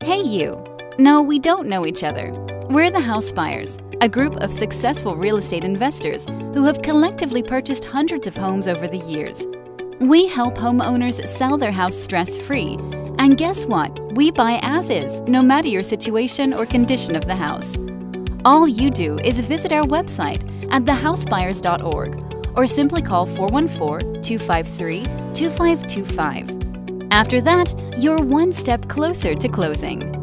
Hey you! No, we don't know each other. We're the House Buyers, a group of successful real estate investors who have collectively purchased hundreds of homes over the years. We help homeowners sell their house stress-free. And guess what? We buy as is, no matter your situation or condition of the house. All you do is visit our website at thehousebuyers.org or simply call 414-253-2525. After that, you're one step closer to closing.